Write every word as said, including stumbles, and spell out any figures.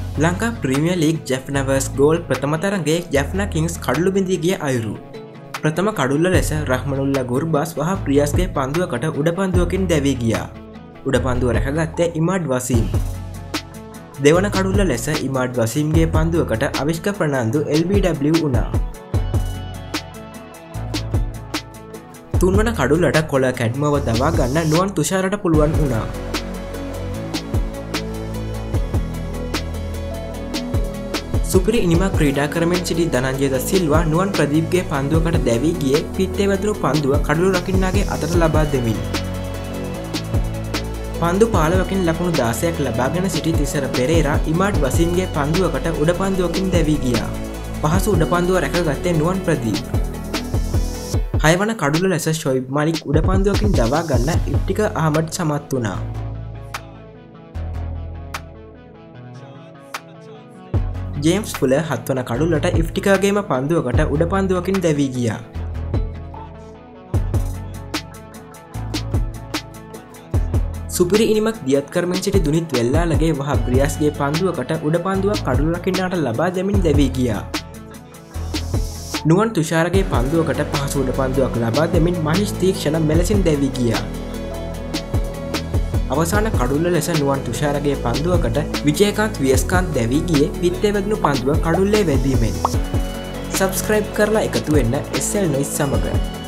Lanka premier league Jaffna versus Galle ප්‍රථම තරගයේ Jaffna kings කඩළු බිඳී ගිය අයුරු. ප්‍රථම කඩුල්ල ලෙස රහ්මනුල්ලා ගුර්බාස් වහ ප්‍රියස්ගේ පන්දුවකට උඩ පන්දුවකින් දැවී ගියා. උඩ පන්දුව රැකගත්තේ ඉමාඩ් වසීම්. දෙවන කඩුල්ල ලෙස ඉමාඩ් වසීම්ගේ පන්දුවකට Avishka Fernando L B W වුණා. තුන්වන කඩුල්ලට කොළ කැඩ්මව දවා ගන්න නුවන් තුෂාරට පුළුවන් වුණා. සුපිරි ඉනිමක් ක්‍රීඩා කරමින් සිටි ධනංජය ද සිල්වා නුවන් ප්‍රදීප්ගේ පන්දුවකට දැවී ගියේ පිත්තේ වැදුණු පන්දුව කඩළු රකින්නාගේ අතට ලබා දෙමින්. පන්දු පහළොවකින් ලකුණු දාසයක් ලබාගෙන සිටි තිසර පෙරේරා ඉමාඩ් වසීම්ගේ පන්දුවකට උඩ පන්දුවකින් දැවී ගියා. පහසු උඩ පන්දුව රැකගත්තේ නුවන් ප්‍රදීප්. හයවන කඩුල්ල ලෙස ෂොයිබ් මලික් උඩ පන්දුවකින් දවා ගන්න ඉෆ්ටික අහමඩ් සමත් වුණා. ජේම්ස් පුල හත්වන කඩුල්ලට ඉෆ්ටිකාගේම පන්දුවකට උඩ පන්දුවකින් දැවී ගියා. සුපිරි ඉනිමක් දියත් කරමින් සිටි දුනිත් වෙල්ලාලගේ වහ බ්‍රියාස්ගේ පන්දුවකට උඩ පන්දුවක් කඩුල්ල රකින්නාට ලබා දෙමින් දැවී ගියා. නුවන් තුෂාරගේ පන්දුවකට පහසු උඩ පන්දුවක් ලබා දෙමින් මහිෂ් තීක්ෂණ මෙලෙසින් දැවී ගියා. අවසාන කඩුල්ල ලෙස නුවන් තුෂාරගේ පන්දුවකට විජයකාන්ත් වියස්කාන්ත් දැවී ගියේ පිත්තේ වැදුණු පන්දුව කඩුල්ලේ වැදීමෙන්. සබ්ස්ක්‍රයිබ් කරලා එකතු වෙන්න එස් එල් නොයිස් සමග.